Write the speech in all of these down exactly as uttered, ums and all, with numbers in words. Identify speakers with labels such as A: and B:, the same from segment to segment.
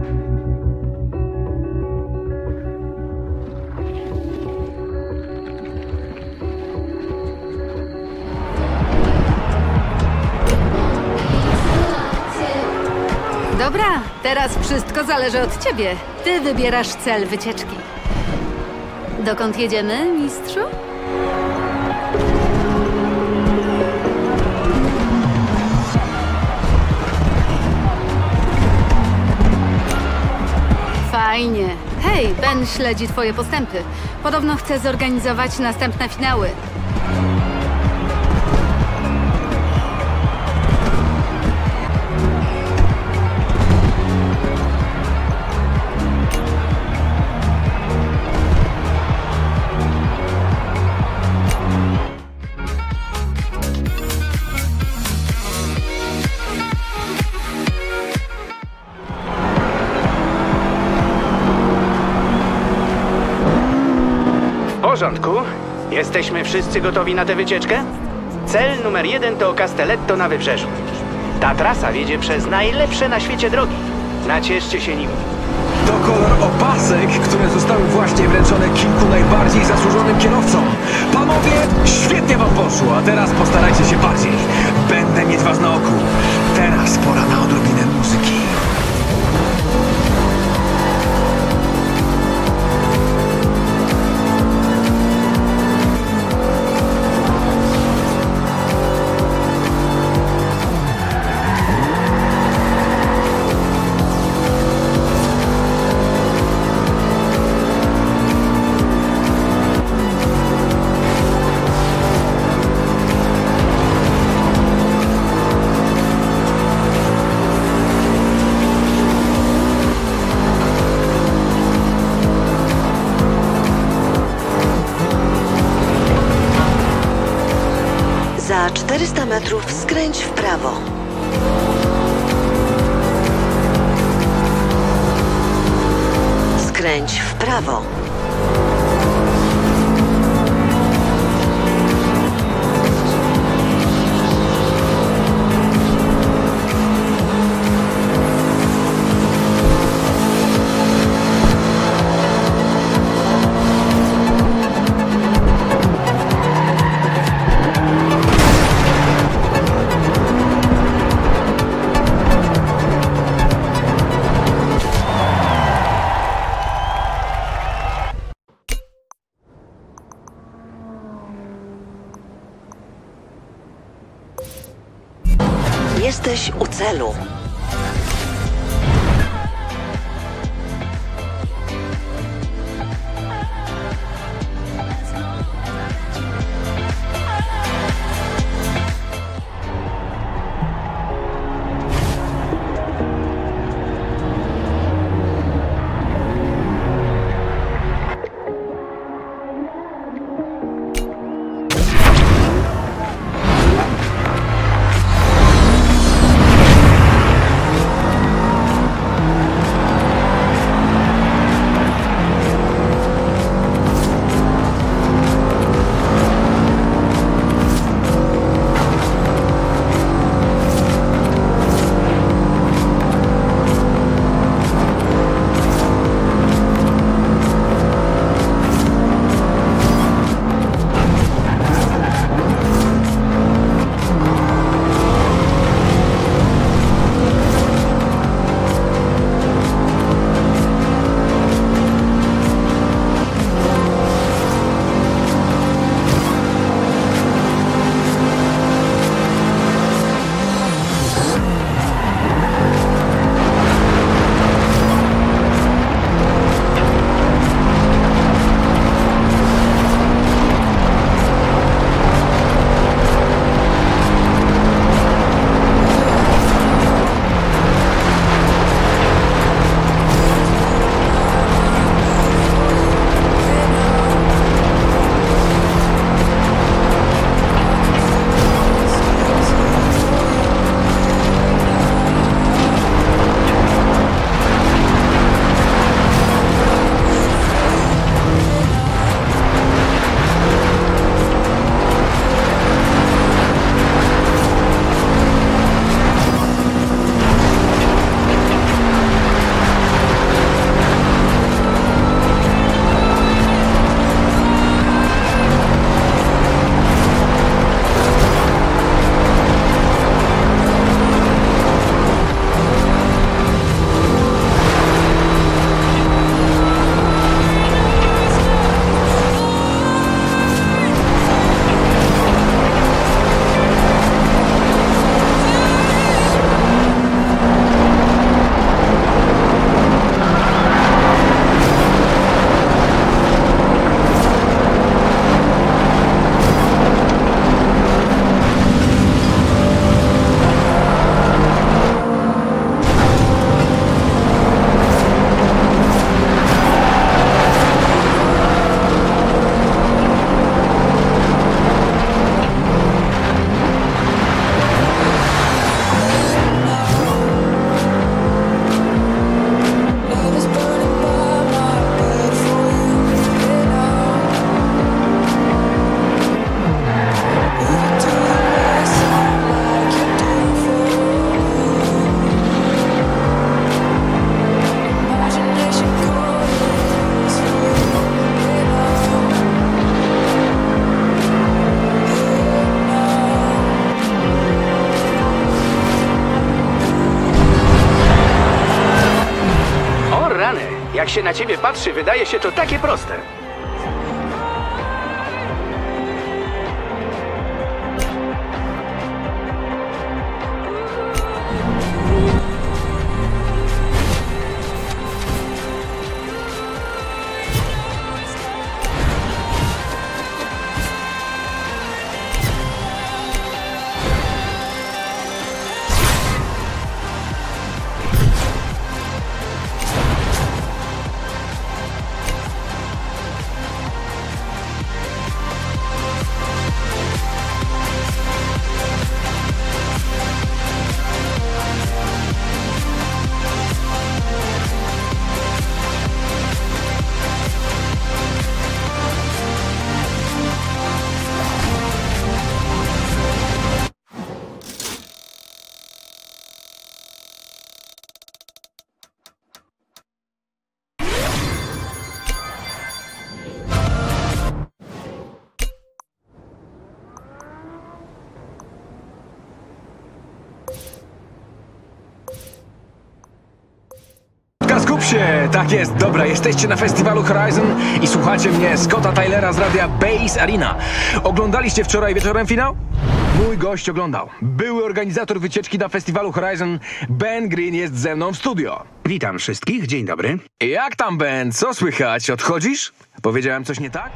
A: Dobra, teraz wszystko zależy od ciebie. Ty wybierasz cel wycieczki. Dokąd jedziemy, mistrzu? Fajnie. Hej, Ben śledzi twoje postępy. Podobno chce zorganizować następne finały.
B: W porządku. Jesteśmy wszyscy gotowi na tę wycieczkę? Cel numer jeden to Castelletto na wybrzeżu. Ta trasa wiedzie przez najlepsze na świecie drogi. Nacieszcie się nim.
C: To kolor opasek, które zostały właśnie wręczone kilku najbardziej zasłużonym kierowcom. Panowie, świetnie wam poszło, a teraz postarajcie się bardziej. Będę mieć was na oku. Teraz pora na odrobinę muzyki.
D: Za czterysta metrów skręć w prawo. Skręć w prawo. Jesteś u celu.
B: Jak się na ciebie patrzy, wydaje się to takie proste.
C: Skup się! Tak jest, dobra, jesteście na festiwalu Horizon i słuchacie mnie, Scotta Tylera z radia Base Arena. Oglądaliście wczoraj wieczorem finał? Mój gość oglądał. Były organizator wycieczki na festiwalu Horizon, Ben Green, jest ze mną w studio.
B: Witam wszystkich, dzień dobry.
C: Jak tam, Ben? Co słychać? Odchodzisz? Powiedziałem coś nie tak?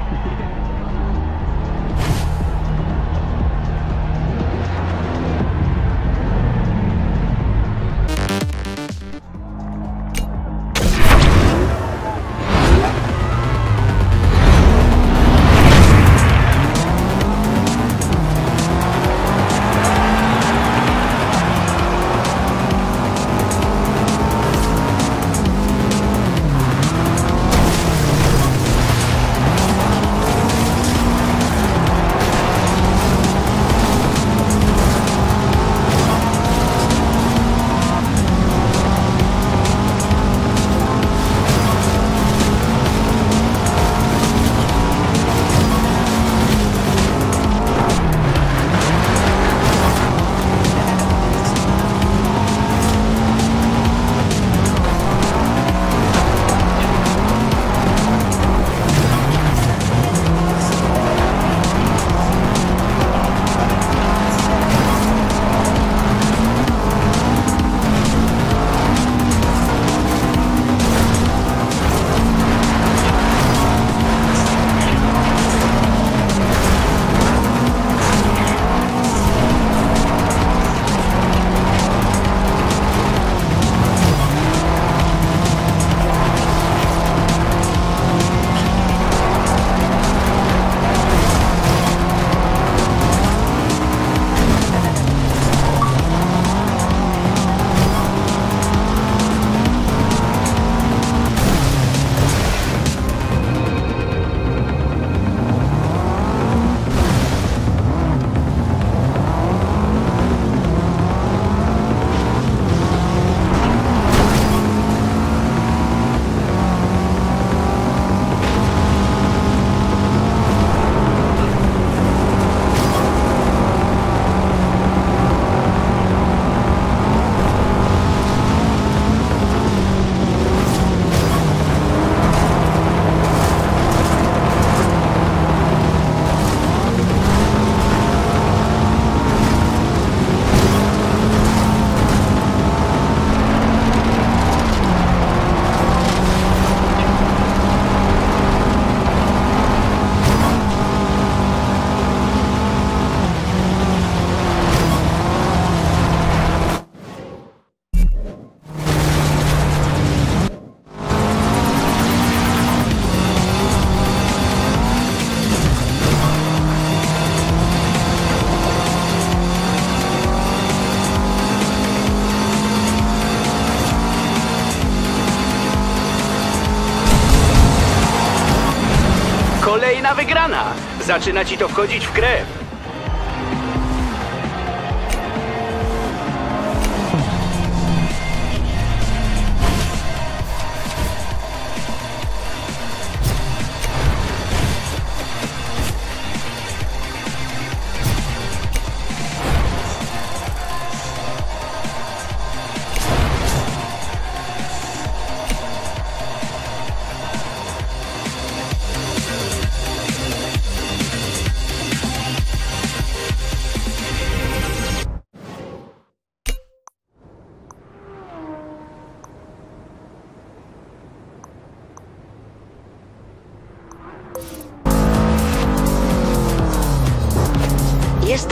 B: Kolejna wygrana! Zaczyna ci to wchodzić w krew.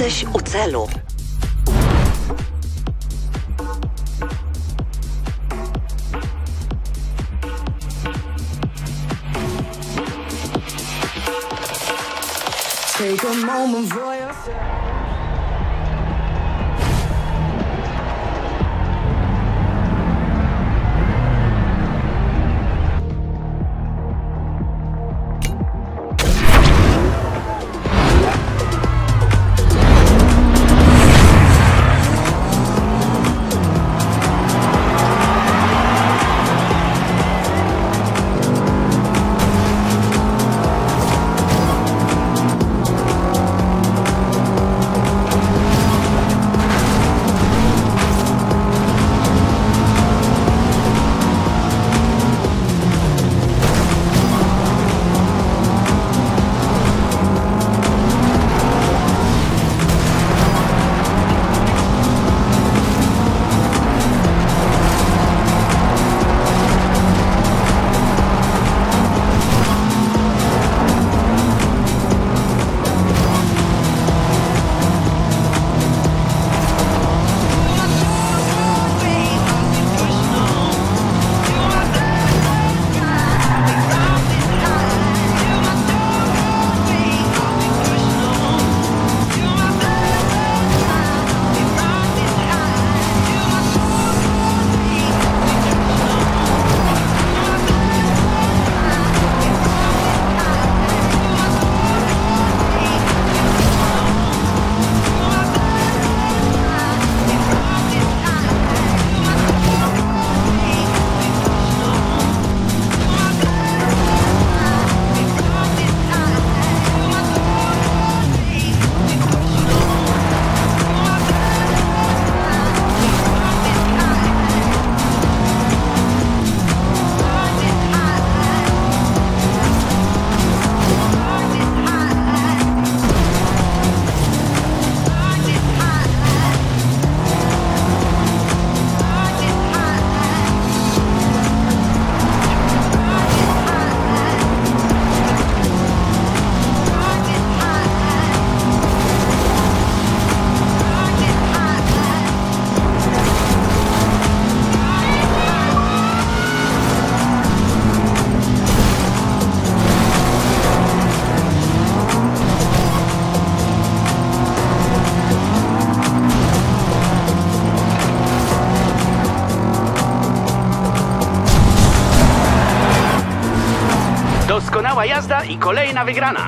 D: Jesteś u celu.
E: Take a moment for yourself.
B: Doskonała jazda i kolejna wygrana.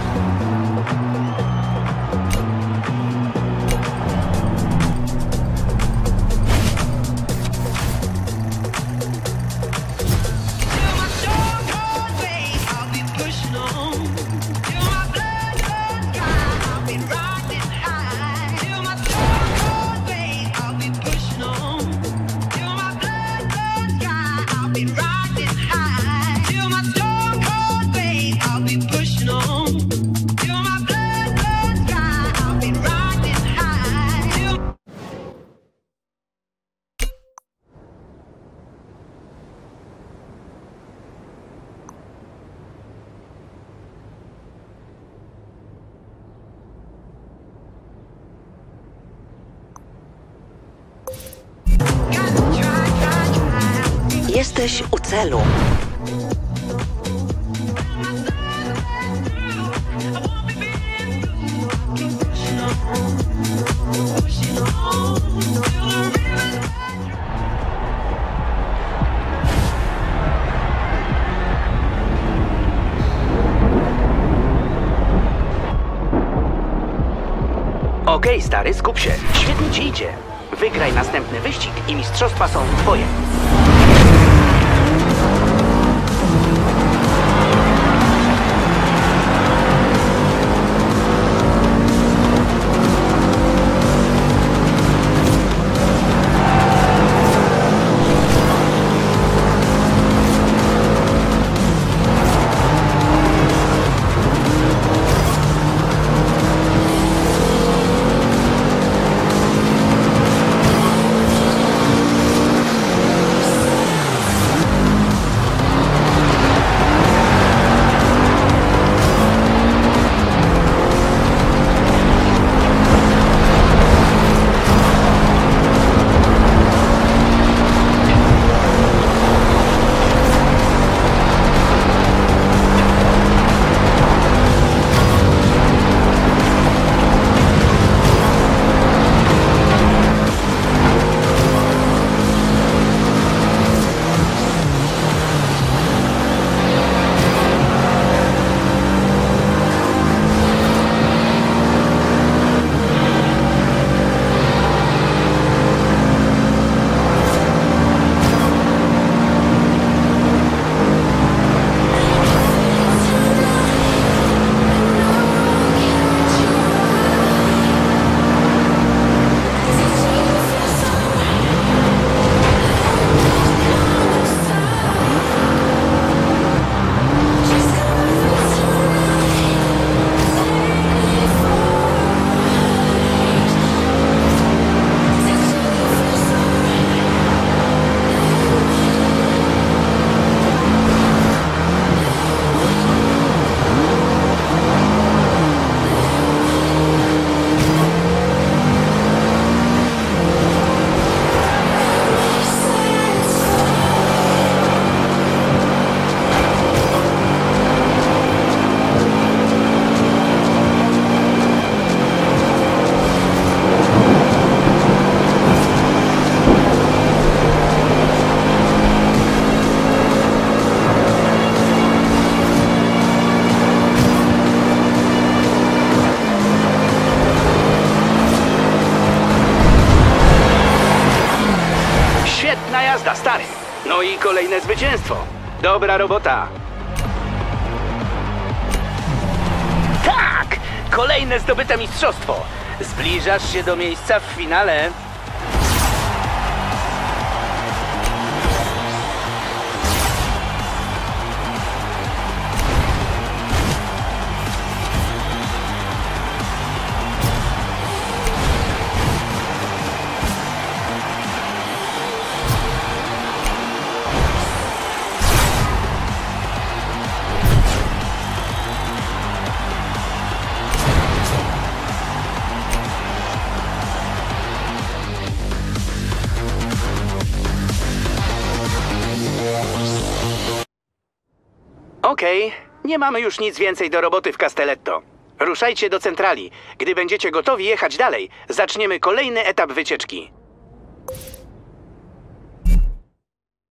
D: Jesteś u celu.
B: Okej, stary, skup się. Świetnie ci idzie. Wygraj następny wyścig i mistrzostwa są twoje. No i kolejne zwycięstwo. Dobra robota. Tak! Kolejne zdobyte mistrzostwo. Zbliżasz się do miejsca w finale. Okej, nie mamy już nic więcej do roboty w Castelletto. Ruszajcie do centrali. Gdy będziecie gotowi jechać dalej, zaczniemy kolejny etap wycieczki.